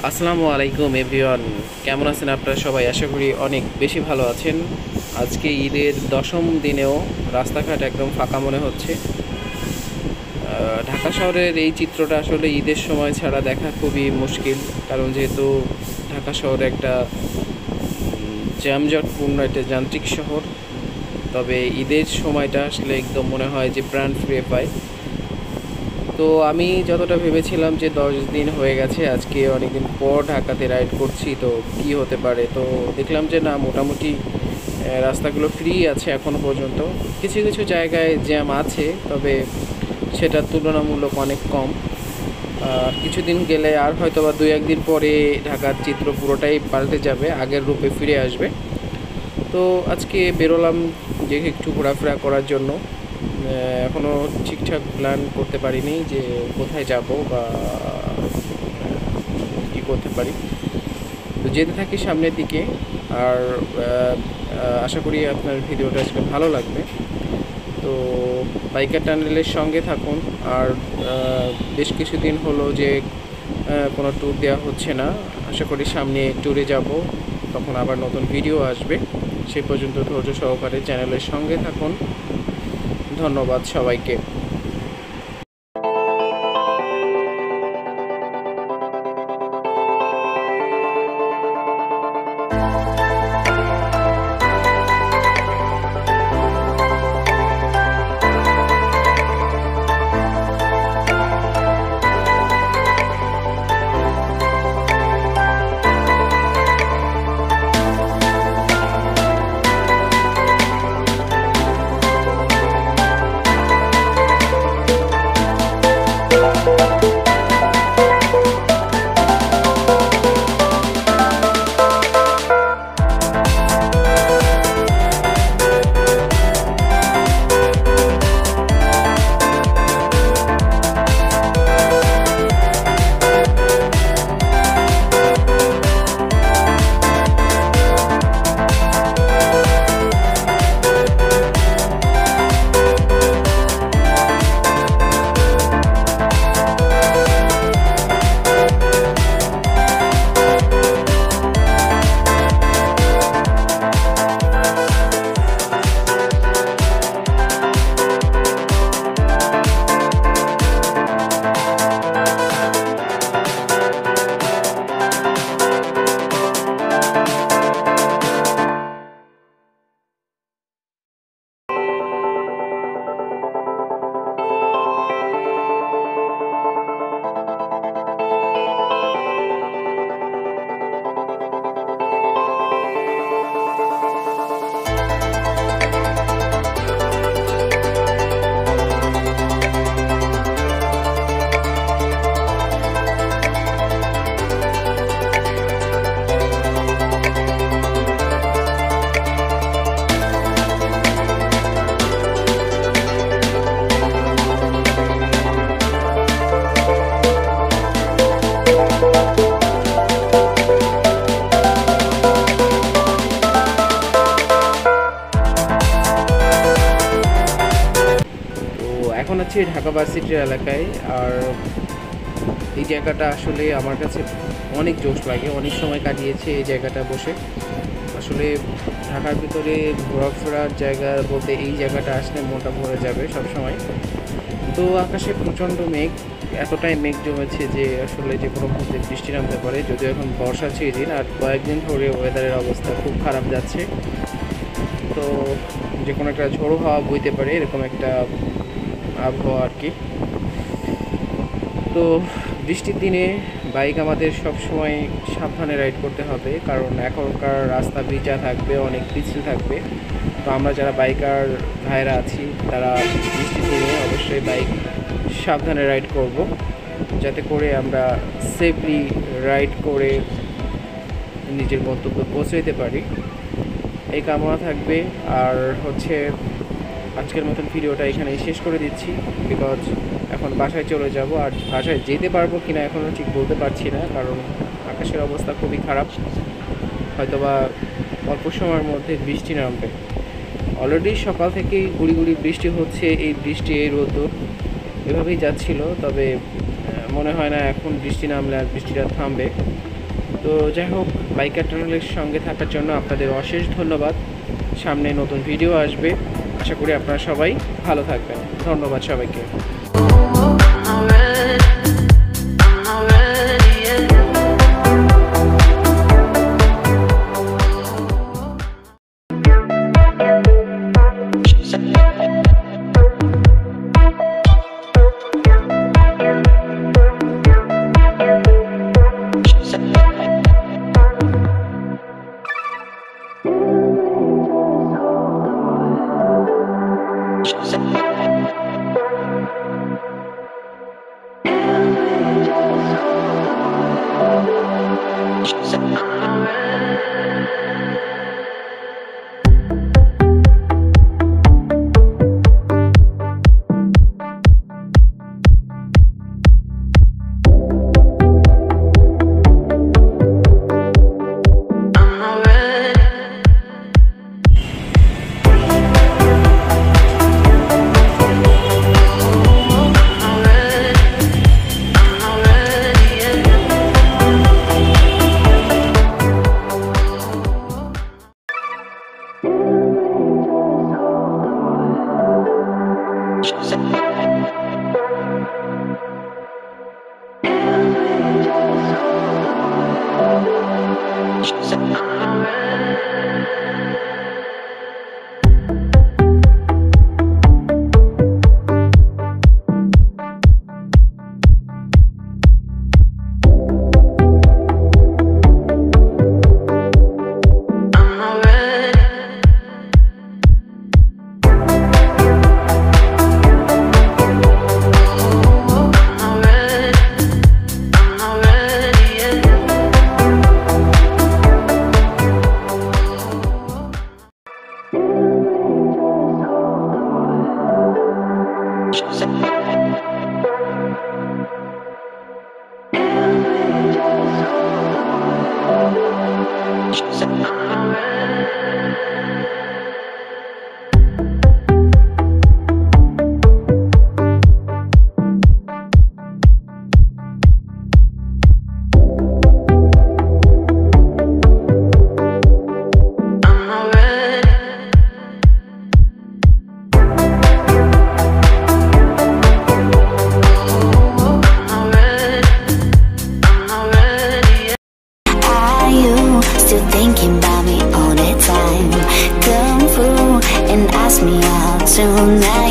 আসসালামু আলাইকুম এভরিওয়ান, কেমন আছেন আপনারা সবাই? আশা করি অনেক বেশি ভালো আছেন। আজকে ঈদের দশম দিনেও রাস্তাঘাট একদম ফাঁকা মনে হচ্ছে। ঢাকা শহরের এই চিত্রটা আসলে ঈদের সময় ছাড়া দেখা খুবই মুশকিল, কারণ যেহেতু ঢাকা শহর একটা জ্যামজটপূর্ণ একটা যান্ত্রিক শহর। তবে ঈদের সময়টা আসলে একদম মনে হয় যে প্রাণ ফিরে পায়। তো আমি যতটা ভেবেছিলাম যে 10 দিন হয়ে গেছে, আজকে অনেকদিন পর ঢাকাতে রাইড করছি, তো কি হতে পারে। তো দেখলাম যে না, মোটামুটি রাস্তাগুলো ফ্রি আছে এখনও পর্যন্ত। কিছু কিছু জায়গায় জ্যাম আছে, তবে সেটা তুলনামূলক অনেক কম। আর কিছুদিন গেলে আর হয়তো বা 2-1 দিন পরে ঢাকার চিত্র পুরোটাই পাল্টে যাবে, আগের রূপে ফিরে আসবে। তো আজকে বেরোলাম যে একটু ঘোরাফেরা করার জন্য। এখনও ঠিকঠাক প্ল্যান করতে পারিনি যে কোথায় যাব বা কী করতে পারি। তো যেতে থাকি সামনের দিকে। আর আশা করি আপনার ভিডিওটা আজকে ভালো লাগবে। তো বাইকার টানেলের সঙ্গে থাকুন। আর বেশ কিছুদিন হলো যে কোনো ট্যুর দেওয়া হচ্ছে না। আশা করি সামনে ট্যুরে যাব, তখন আবার নতুন ভিডিও আসবে। সেই পর্যন্ত ধৈর্য সহকারে চ্যানেলের সঙ্গে থাকুন। ধন্যবাদ সবাইকে। এখন আছি ঢাকা ভার্সিটির এলাকায়। আর এই জায়গাটা আসলে আমার কাছে অনেক জোশ লাগে, অনেক সময় কাটিয়েছে এই জায়গাটা বসে। আসলে ঢাকার ভিতরে ঘোরাফেরার জায়গা বলতে এই জায়গাটা আসলে মনটা ভরে যাবে সব সময়। তো আকাশে প্রচণ্ড মেঘ, এতটাই মেঘ জমেছে যে আসলে যে কোনো মুহূর্তে বৃষ্টি নামতে পারে। যদিও এখন বর্ষা সিজন, আর কয়েকদিন ধরে ওয়েদারের অবস্থা খুব খারাপ যাচ্ছে। তো যে কোনো একটা ঝোড়ো হাওয়া বইতে পারে, এরকম একটা আবহাওয়া আর কি। তো বৃষ্টির দিনে বাইক আমাদের সব সময় সাবধানে রাইড করতে হবে, কারণ এখনকার রাস্তা ভিজা থাকবে, অনেক পিচ্ছিল থাকবে। তো আমরা যারা বাইকার ভাইরা আছি, তারা বৃষ্টির দিনে অবশ্যই বাইক সাবধানে রাইড করব, যাতে করে আমরা সেফলি রাইড করে নিজের গন্তব্যে পৌঁছে যেতে পারি, এই কামনা থাকবে। আর হচ্ছে আজকের মতন ভিডিওটা এখানেই শেষ করে দিচ্ছি, বিকজ এখন বাসায় চলে যাব। আর বাসায় যেতে পারবো কিনা এখনও ঠিক বলতে পারছি না, কারণ আকাশের অবস্থা খুবই খারাপ। হয়তোবা অল্প সময়ের মধ্যে বৃষ্টি নামবে। অলরেডি সকাল থেকেই গুড়ি গুড়ি বৃষ্টি হচ্ছে। এই বৃষ্টি, এই রোদ্দুর এভাবেই যাচ্ছিল, তবে মনে হয় না এখন বৃষ্টি নামলে আর বৃষ্টিটা থামবে। তো যাই হোক, বাইকার টানেলের সঙ্গে থাকার জন্য আপনাদের অশেষ ধন্যবাদ। সামনে নতুন ভিডিও আসবে, আশা করি আপনারা সবাই ভালো থাকবেন। ধন্যবাদ সবাইকে। Tonight